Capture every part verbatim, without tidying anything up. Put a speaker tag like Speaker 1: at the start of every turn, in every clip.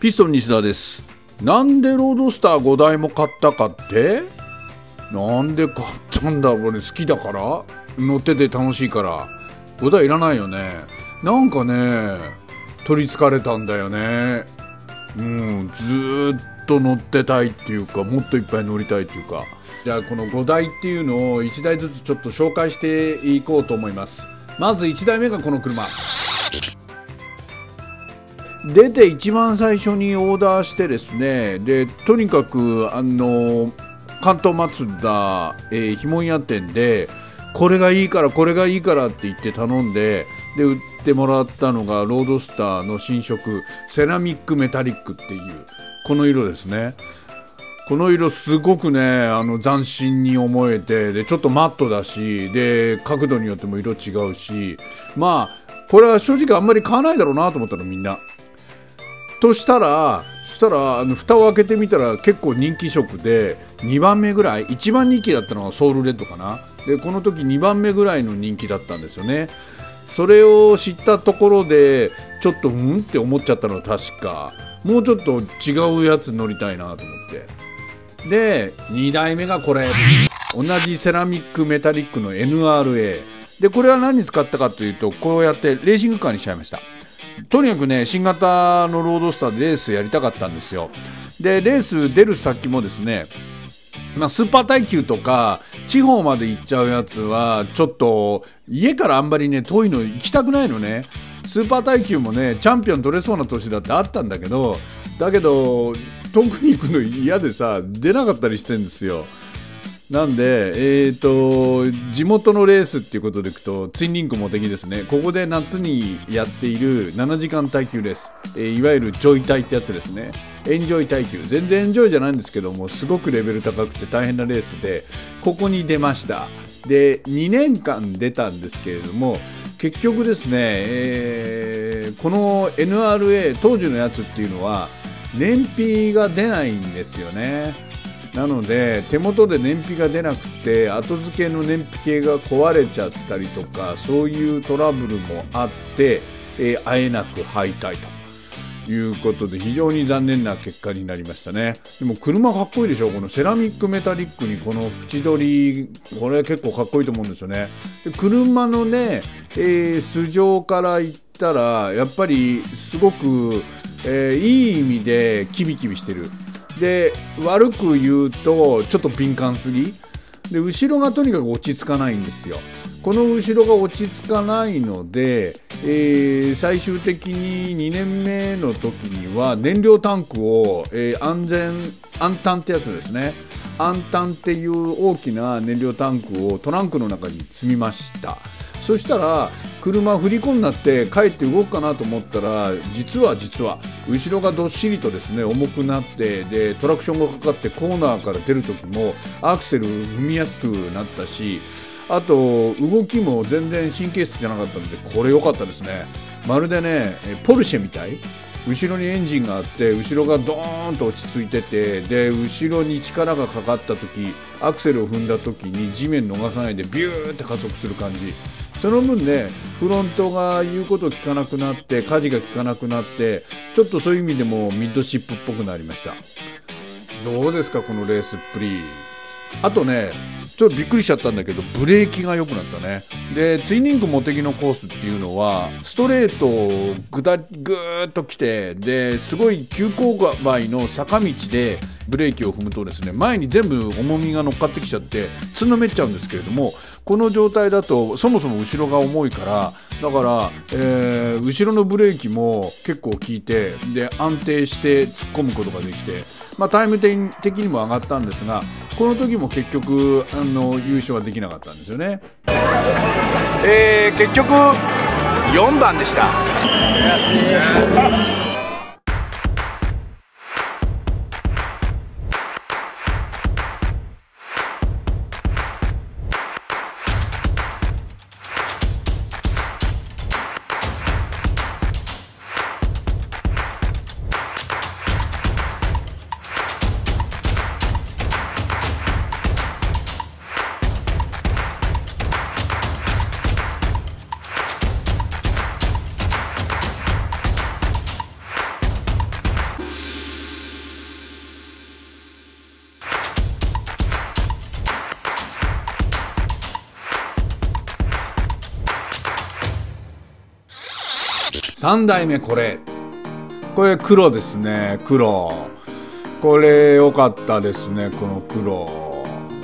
Speaker 1: ピストン西田です。なんでロードスターごだいも買ったかって、なんで買ったんだろうね。好きだから、乗ってて楽しいから。ごだいいらないよね。なんかね、取りつかれたんだよね。うん、ずーっと乗ってたいっていうか、もっといっぱい乗りたいっていうか。じゃあこのごだいっていうのをいちだいずつちょっと紹介していこうと思います。まずいちだいめがこの車。出て一番最初にオーダーしてですね、でとにかくあの関東マツダ、えー、ひもん屋店でこれがいいからこれがいいからって言って頼んで、で売ってもらったのがロードスターの新色セラミックメタリックっていうこの色ですね。この色すごくね、あの斬新に思えて、でちょっとマットだし、で角度によっても色違うし、まあこれは正直あんまり買わないだろうなと思ったのみんな。としたらそしたらあの蓋を開けてみたら結構人気色でにばんめぐらい、いちばん人気だったのがソウルレッドかな。でこの時にばんめぐらいの人気だったんですよね。それを知ったところでちょっとうんって思っちゃったのは確か、もうちょっと違うやつ乗りたいなと思って、でにだいめがこれ、同じセラミックメタリックの エヌアールエー で、これは何に使ったかというと、こうやってレーシングカーにしちゃいました。とにかくね、新型のロードスターでレースやりたかったんですよ。でレース出る先もですね、まあ、スーパー耐久とか地方まで行っちゃうやつはちょっと家からあんまりね遠いの行きたくないのね。スーパー耐久もねチャンピオン取れそうな年だってあったんだけど、だけど遠くに行くの嫌でさ出なかったりしてんですよ。なんで、えーと、地元のレースっていうことでいくとツインリンクモテギですね。ここで夏にやっているななじかん耐久レース、えー、いわゆるジョイ耐ってやつですね。エンジョイ耐久、全然エンジョイじゃないんですけども、すごくレベル高くて大変なレースでここに出ました。でにねんかん出たんですけれども、結局ですね、えー、この エヌアールエー 当時のやつっていうのは燃費が出ないんですよね。なので手元で燃費が出なくて後付けの燃費計が壊れちゃったりとか、そういうトラブルもあって、えー、あえなく敗退ということで非常に残念な結果になりましたね。でも車かっこいいでしょ。このセラミックメタリックにこの縁取り、これ結構かっこいいと思うんですよね。で車のね、えー、素性から言ったらやっぱりすごく、えー、いい意味でキビキビしてる。で悪く言うとちょっと敏感すぎで、後ろがとにかく落ち着かないんですよ。この後ろが落ち着かないので、えー、最終的ににねんめの時には燃料タンクを、えー、安全アンタンってやつですね。アンタンっていう大きな燃料タンクをトランクの中に積みました。そしたら車振り子になって帰って動くかなと思ったら、実は実は後ろがどっしりとですね重くなって、でトラクションがかかってコーナーから出る時もアクセル踏みやすくなったし、あと動きも全然神経質じゃなかったので、これ良かったですね。まるでねポルシェみたい。後ろにエンジンがあって後ろがドーンと落ち着いてて、で後ろに力がかかった時アクセルを踏んだ時に地面逃さないでビューって加速する感じ。その分ねフロントが言うことを聞かなくなって、舵が効かなくなって、ちょっとそういう意味でもミッドシップっぽくなりました。どうですかこのレースっぷり。あとねちょっとびっくりしちゃったんだけど、ブレーキが良くなったね。でツインリンクモテギのコースっていうのはストレートをぐだぐーっと来て、ですごい急勾配の坂道でブレーキを踏むとですね、前に全部重みが乗っかってきちゃってつんのめっちゃうんですけれども、この状態だとそもそも後ろが重いから、だから、えー、後ろのブレーキも結構効いて、で安定して突っ込むことができて、まあ、タイム的にも上がったんですが、この時も結局あの優勝はできなかったんですよね。
Speaker 2: えー、結局よんばんでした。
Speaker 1: さんだいめこれこれ黒ですね。黒これ良かったですね。この黒、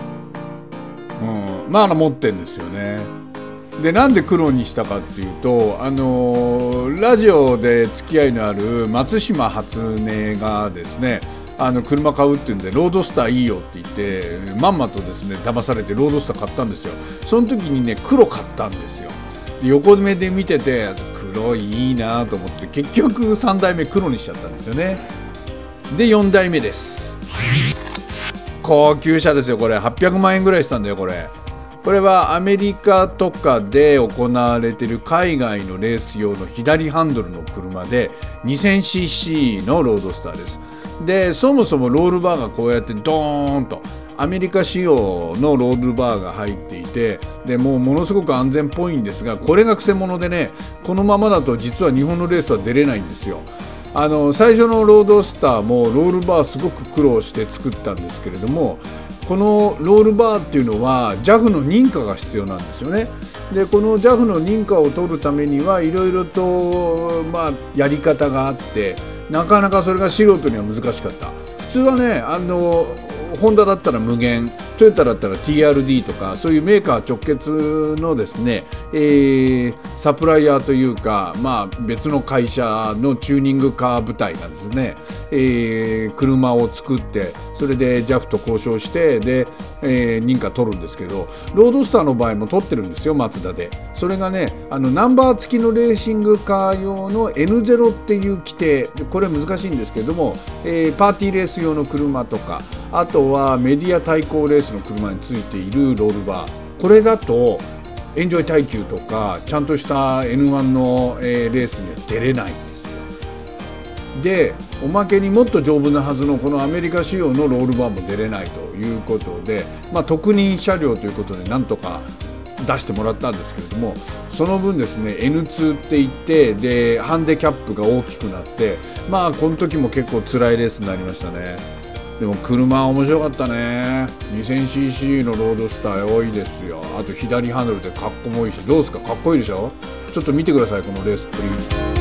Speaker 1: うん、まあ持ってんですよね。でなんで黒にしたかっていうと、あのー、ラジオで付き合いのある松島初音がですね、あの車買うっていうんでロードスターいいよって言ってまんまとですね騙されてロードスター買ったんですよ。その時にね黒買ったんですよ。で横目で見てて黒いいなと思って結局さんだいめ黒にしちゃったんですよね。でよんだいめです。高級車ですよ。これはっぴゃくまんえんぐらいしたんだよ。これこれはアメリカとかで行われている海外のレース用の左ハンドルの車で にせんシーシー のロードスターです。でそもそもロールバーがこうやってドーンとアメリカ仕様のロールバーが入っていて、でもうものすごく安全っぽいんですが、これがくせ者でね、このままだと実は日本のレースは出れないんですよ。あの最初のロードスターもロールバーすごく苦労して作ったんですけれども、このロールバーっていうのは ジャフ の認可が必要なんですよね。でこの ジャフ の認可を取るためにはいろいろと、まあ、やり方があって、なかなかそれが素人には難しかった。普通はね、あのホンダだったら無限、トヨタだったら ティーアールディー とかそういうメーカー直結のですね、えー、サプライヤーというか、まあ、別の会社のチューニングカー部隊がですね、えー、車を作ってそれで ジャフ と交渉してで、えー、認可取るんですけど、ロードスターの場合も取ってるんですよ、マツダで。それがね、あのナンバー付きのレーシングカー用の エヌゼロ っていう規定、これ難しいんですけれども、えー、パーティーレース用の車とか、あとはメディア対抗レースの車についているロールバー、これだとエンジョイ耐久とかちゃんとした エヌワン の、えー、レースには出れないんですよ。でおまけにもっと丈夫なはずのこのアメリカ仕様のロールバーも出れないということで、まあ、特認車両ということでなんとか出してもらったんですけれども、その分ですね エヌツー って言ってでハンデキャップが大きくなって、まあこの時も結構辛いレースになりましたね。でも車は面白かったね。 にせんシーシー のロードスター多いですよ。あと左ハンドルでかっこもいいし、どうですか、かっこいいでしょ。ちょっと見てくださいこのレースっぷり。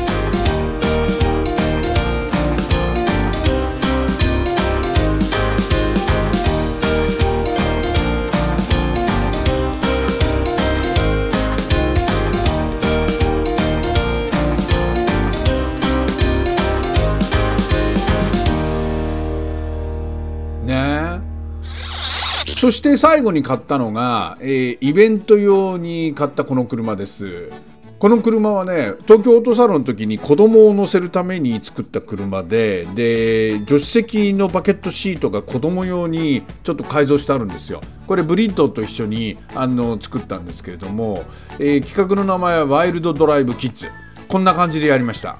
Speaker 1: そして最後に買ったのが、えー、イベント用に買ったこの車です。この車はね、東京オートサロンの時に子供を乗せるために作った車で、で助手席のバケットシートが子供用にちょっと改造してあるんですよ。これブリッドと一緒にあの作ったんですけれども、えー、企画の名前はワイルドドライブキッズ。こんな感じでやりました。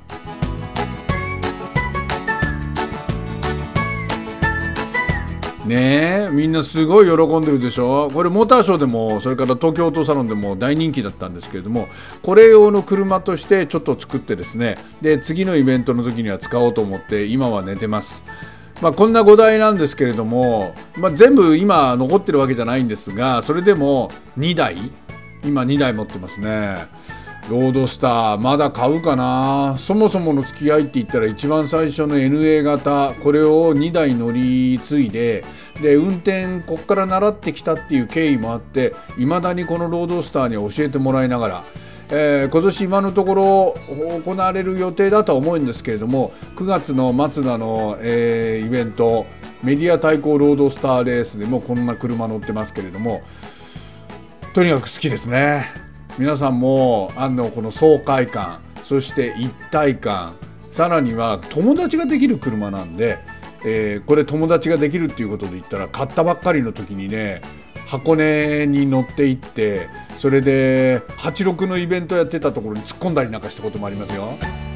Speaker 1: ねえ、みんなすごい喜んでるでしょ。これモーターショーでもそれから東京オートサロンでも大人気だったんですけれども、これ用の車としてちょっと作ってですね、で次のイベントの時には使おうと思って今は寝てます。まあ、こんなごだいなんですけれども、まあ、全部今残ってるわけじゃないんですが、それでもにだい今にだい持ってますね。ロードスターまだ買うかな。そもそもの付き合いって言ったら一番最初の エヌエー 型、これをにだい乗り継いで、で運転こっから習ってきたっていう経緯もあって、いまだにこのロードスターに教えてもらいながら、えー、今年今のところ行われる予定だとは思うんですけれども、くがつのマツダの、えー、イベントメディア対抗ロードスターレースでもこんな車乗ってますけれども、とにかく好きですね。皆さんもあのこの爽快感、そして一体感、さらには友達ができる車なんで、えー、これ友達ができるっていうことで言ったら、買ったばっかりの時にね箱根に乗って行って、それではちじゅうろくのイベントやってたところに突っ込んだりなんかしたこともありますよ。